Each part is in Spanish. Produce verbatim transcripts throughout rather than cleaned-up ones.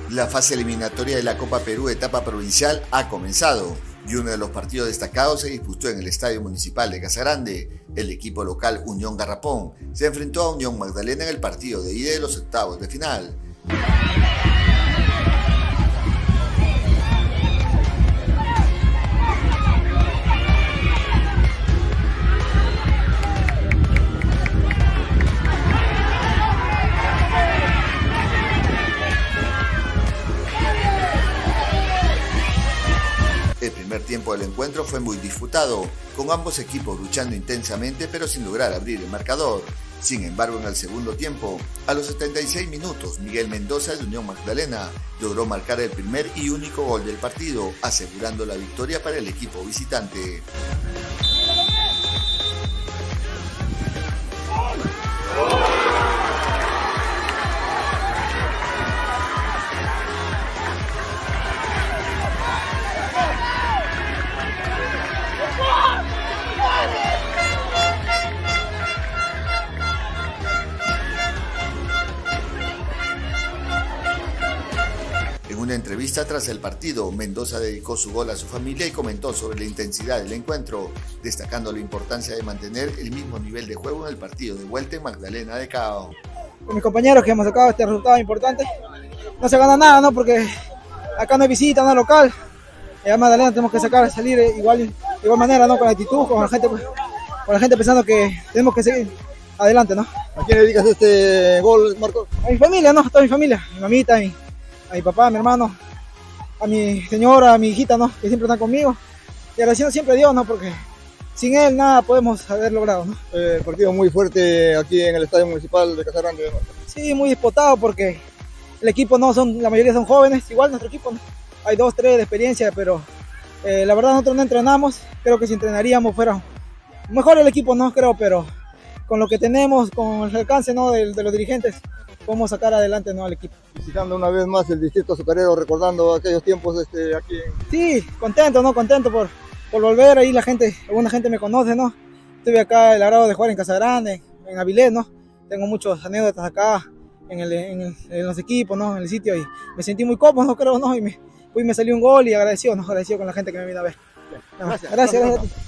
La fase eliminatoria de la Copa Perú etapa provincial ha comenzado y uno de los partidos destacados se disputó en el Estadio Municipal de Casagrande. El equipo local Unión Garrapón se enfrentó a Unión Magdalena en el partido de ida de los octavos de final. El primer tiempo del encuentro fue muy disputado, con ambos equipos luchando intensamente pero sin lograr abrir el marcador. Sin embargo, en el segundo tiempo, a los setenta y seis minutos, Miguel Mendoza de Unión Magdalena logró marcar el primer y único gol del partido, asegurando la victoria para el equipo visitante. En una entrevista tras el partido, Mendoza dedicó su gol a su familia y comentó sobre la intensidad del encuentro, destacando la importancia de mantener el mismo nivel de juego en el partido de vuelta en Magdalena de Cao. Con mis compañeros que hemos sacado este resultado importante, no se gana nada, ¿no? Porque acá no hay visita, no hay local. Y a Magdalena tenemos que sacar, salir igual, de igual manera, ¿no? Con actitud, con la gente, con la gente pensando que tenemos que seguir adelante, ¿no? ¿A quién le dedicas este gol, Marco? A mi familia, ¿no? A toda mi familia, mi mamita, mi, a mi papá, a mi hermano, a mi señora, a mi hijita, ¿no? Que siempre están conmigo. Y agradeciendo siempre a Dios, ¿no? Porque sin él nada podemos haber logrado, ¿no? Eh, partido muy fuerte aquí en el Estadio Municipal de Casagrande. Sí, muy disputado porque el equipo no son, la mayoría son jóvenes, igual nuestro equipo, ¿no? Hay dos, tres de experiencia, pero eh, la verdad nosotros no entrenamos, creo que si entrenaríamos fuera mejor el equipo, no creo, pero con lo que tenemos, con el alcance, ¿no? de, de los dirigentes, podemos sacar adelante, ¿no? al equipo. Visitando una vez más el distrito azucarero, recordando aquellos tiempos este, aquí. Sí, contento, ¿no? Contento por, por volver, ahí la gente, alguna gente me conoce, ¿no? Estuve acá el agrado de jugar en Casagrande, en Avilés, ¿no? Tengo muchas anécdotas acá en, el, en, el, en los equipos, ¿no? En el sitio y me sentí muy cómodo, ¿no? creo, ¿no? Y me, Hoy me salió un gol y agradecido, ¿no? agradecido con la gente que me vino a ver. No, gracias, gracias, gracias a ti.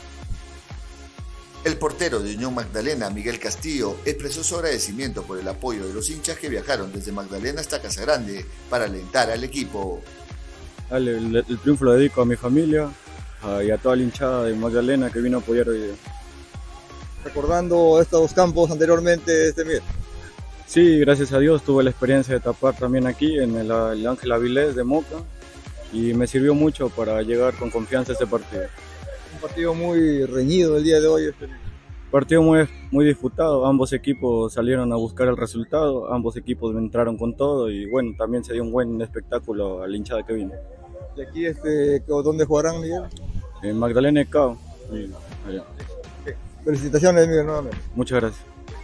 El portero de Unión Magdalena, Miguel Castillo, expresó su agradecimiento por el apoyo de los hinchas que viajaron desde Magdalena hasta Casagrande para alentar al equipo. Dale, el, el triunfo lo dedico a mi familia a, y a toda la hinchada de Magdalena que vino a apoyar hoy día. Recordando estos campos anteriormente, este Miguel. Sí, gracias a Dios tuve la experiencia de tapar también aquí en el, el Ángel Avilés de Moca y me sirvió mucho para llegar con confianza a este partido. Un partido muy reñido el día de hoy. Este. Partido muy, muy disputado, ambos equipos salieron a buscar el resultado, ambos equipos entraron con todo y bueno, también se dio un buen espectáculo a la hinchada que vino. ¿Y aquí este, dónde jugarán, Miguel? En Magdalena de Cao. Felicitaciones, Miguel, nuevamente. Muchas gracias.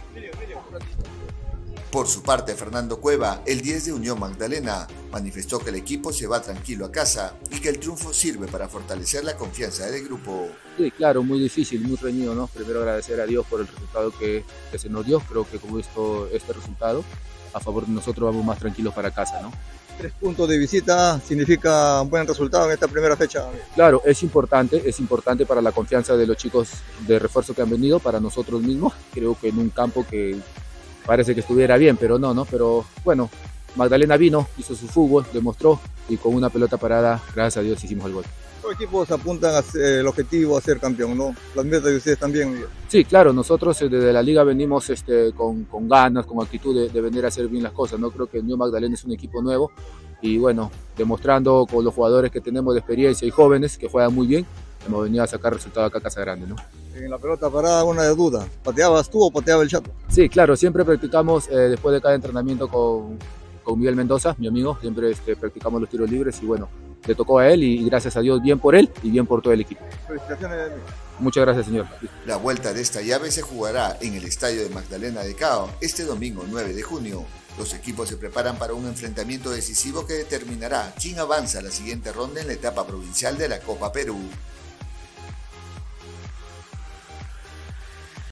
Por su parte, Fernando Cueva, el diez de Unión Magdalena, manifestó que el equipo se va tranquilo a casa y que el triunfo sirve para fortalecer la confianza del grupo. Sí, claro, muy difícil, muy reñido, ¿no? Primero agradecer a Dios por el resultado que, que se nos dio. Creo que con esto, este resultado, a favor de nosotros vamos más tranquilos para casa, ¿no? Tres puntos de visita significa un buen resultado en esta primera fecha. Claro, es importante, es importante para la confianza de los chicos de refuerzo que han venido, para nosotros mismos. Creo que en un campo que parece que estuviera bien, pero no, ¿no? Pero bueno, Magdalena vino, hizo su fútbol, demostró y con una pelota parada, gracias a Dios, hicimos el gol. Los equipos apuntan al objetivo a ser campeón, ¿no? Las metas de ustedes también, Miguel. Sí, claro, nosotros desde la liga venimos este, con, con ganas, con actitud de, de venir a hacer bien las cosas, ¿no? Creo que Unión Magdalena es un equipo nuevo y bueno, demostrando con los jugadores que tenemos de experiencia y jóvenes que juegan muy bien, hemos venido a sacar resultados acá a Casagrande, ¿no? En la pelota parada, una de duda, ¿pateabas tú o pateaba el Chato? Sí, claro, siempre practicamos eh, después de cada entrenamiento con, con Miguel Mendoza, mi amigo, siempre este, practicamos los tiros libres y bueno, le tocó a él y gracias a Dios bien por él y bien por todo el equipo. Felicitaciones. Muchas gracias, señor. La vuelta de esta llave se jugará en el Estadio de Magdalena de Cao este domingo nueve de junio. Los equipos se preparan para un enfrentamiento decisivo que determinará quién avanza a la siguiente ronda en la etapa provincial de la Copa Perú.